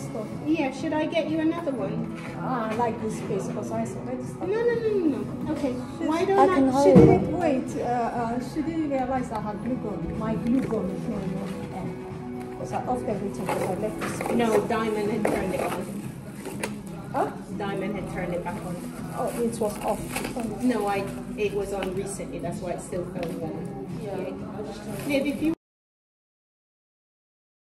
stuff. Yeah, should I get you another one? I like this space because I already started. No. Okay. Why I don't can I? she didn't wait. She didn't realize I had glue gun. My glue gun is not enough. Because I off everything because I left the space. No, Diamond had turned it on. Huh? Diamond had turned it back on. Oh, it was off. No, it was on recently. That's why it still felt warm. Yeah. Maybe if you